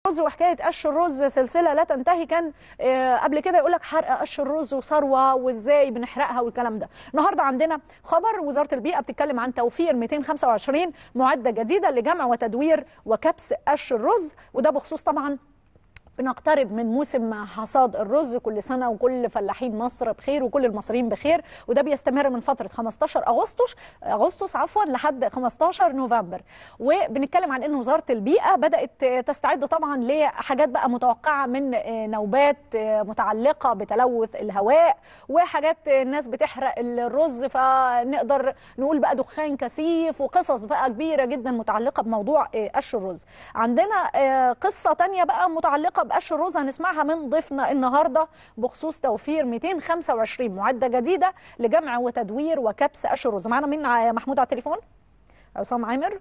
الرز وحكايه قش الرز سلسله لا تنتهي. كان قبل كده يقول لك حرق قش الرز وثروه وازاي بنحرقها والكلام ده. النهارده عندنا خبر وزاره البيئه بتتكلم عن توفير 225 معده جديده لجمع وتدوير وكبس قش الرز، وده بخصوص طبعا بنقترب من موسم حصاد الرز. كل سنه وكل فلاحين مصر بخير وكل المصريين بخير، وده بيستمر من فتره 15 اغسطس لحد 15 نوفمبر. وبنتكلم عن ان وزاره البيئه بدات تستعد طبعا لحاجات بقى متوقعه من نوبات متعلقه بتلوث الهواء وحاجات الناس بتحرق الرز، فنقدر نقول بقى دخان كثيف وقصص بقى كبيره جدا متعلقه بموضوع قش الرز. عندنا قصه ثانيه بقى متعلقه بقش الرز هنسمعها من ضيفنا النهارده بخصوص توفير 225 معده جديده لجمع وتدوير وكبس قش الرز. معانا مين محمود على التليفون؟ عصام عامر.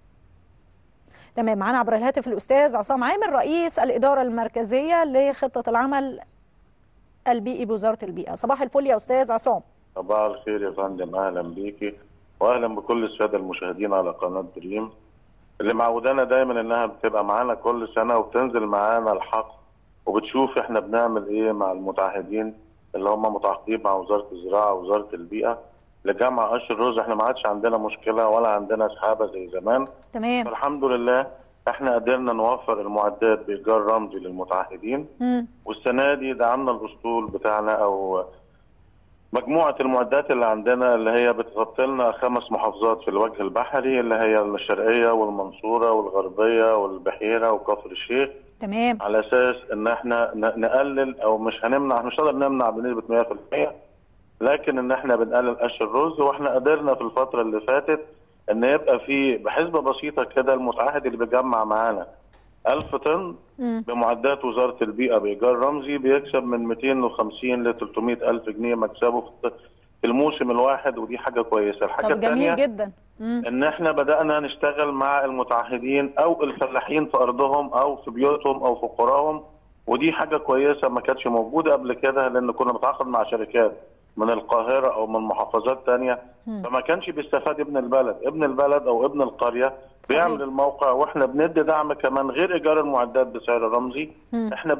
تمام، معانا عبر الهاتف الاستاذ عصام عامر رئيس الاداره المركزيه لخطه العمل البيئي بوزاره البيئه. صباح الفل يا استاذ عصام. صباح الخير يا فندم، اهلا بيكي واهلا بكل الساده المشاهدين على قناه دريم اللي معودانا دايما انها بتبقى معانا كل سنه وبتنزل معانا الحق وبتشوف احنا بنعمل ايه مع المتعهدين اللي هم متعاقدين مع وزاره الزراعه ووزاره البيئه لجمع قش الرز. احنا ما عادش عندنا مشكله ولا عندنا سحابه زي زمان. تمام. فالحمد لله احنا قدرنا نوفر المعدات بايجار رمزي للمتعهدين. والسنه دي دعمنا الاسطول بتاعنا او مجموعة المعدات اللي عندنا اللي هي بتغطي لنا 5 محافظات في الوجه البحري اللي هي الشرقية والمنصورة والغربية والبحيرة وكفر الشيخ. تمام. على اساس ان احنا نقلل او مش هنمنع، مش هنقدر نمنع بنسبة 100%، لكن ان احنا بنقلل قش الرز. واحنا قدرنا في الفترة اللي فاتت ان يبقى في بحسبة بسيطة كده المتعهد اللي بيجمع معانا 1000 طن بمعدات وزارة البيئة بإيجار رمزي بيكسب من 250 ل 300 ألف جنيه مكسبه في الموسم الواحد، ودي حاجة كويسة. الحاجة الثانية جميل جدا إن إحنا بدأنا نشتغل مع المتعهدين أو الفلاحين في أرضهم أو في بيوتهم أو في قراهم، ودي حاجة كويسة ما كانتش موجودة قبل كده، لأن كنا بنتعاقد مع شركات من القاهرة أو من محافظات تانية، فما كانش بيستفاد ابن البلد أو ابن القرية بيعمل الموقع. واحنا بندي دعم كمان غير إيجار المعدات بسعر رمزي. احنا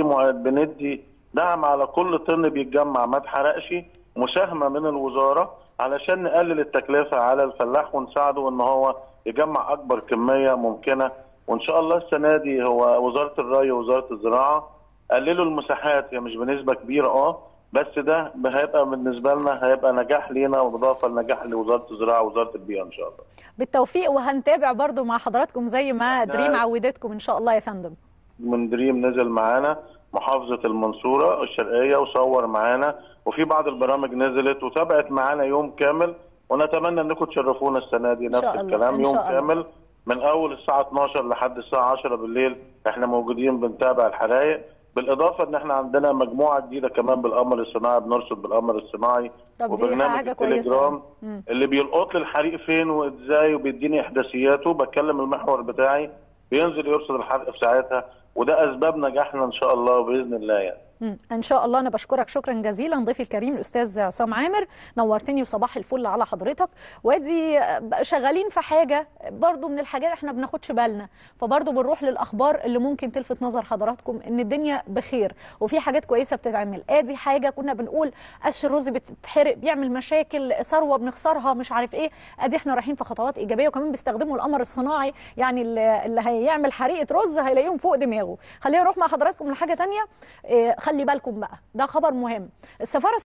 بندي دعم على كل طن بيتجمع ما اتحرقش، مساهمة من الوزارة علشان نقلل التكلفة على الفلاح ونساعده ان هو يجمع أكبر كمية ممكنة. وإن شاء الله السنة دي هو وزارة الري ووزارة الزراعة قللوا المساحات، هي مش بنسبة كبيرة بس ده هيبقى بالنسبه لنا هيبقى نجاح لينا واضافه لنجاح لوزاره الزراعه ووزاره البيئه ان شاء الله. بالتوفيق، وهنتابع برضو مع حضراتكم زي ما دريم عودتكم ان شاء الله يا فندم. من دريم نزل معانا محافظه المنصوره الشرقيه وصور معانا، وفي بعض البرامج نزلت وتابعت معانا يوم كامل، ونتمنى انكم تشرفونا السنه دي نفس الكلام يوم كامل من اول الساعه 12 لحد الساعه 10 بالليل احنا موجودين بنتابع الحرائق. بالاضافه ان احنا عندنا مجموعه جديده كمان بالقمر الصناعي، بنرصد بالقمر الصناعي وبرنامج التليجرام اللي بيلقط لي الحريق فين وازاي وبيديني احداثياته، بكلم المحور بتاعي بينزل يرصد الحرق في ساعتها، وده اسباب نجاحنا ان شاء الله باذن الله يعني. ان شاء الله. انا بشكرك شكرا جزيلا ضيفي الكريم الاستاذ عصام عامر، نورتني وصباح الفل على حضرتك. وادي شغالين في حاجه برضو من الحاجات احنا بناخدش بالنا، فبرضو بنروح للاخبار اللي ممكن تلفت نظر حضراتكم ان الدنيا بخير وفي حاجات كويسه بتتعمل. ادي حاجه كنا بنقول قش الرز بتتحرق بيعمل مشاكل، ثروه بنخسرها مش عارف ايه، ادي احنا رايحين في خطوات ايجابيه، وكمان بيستخدموا القمر الصناعي، يعني اللي هيعمل حريقه رز هيلاقيهم فوق دماغه. خلينا نروح مع حضراتكم لحاجه ثانيه. خلي بالكم بقى، ده خبر مهم. السفاره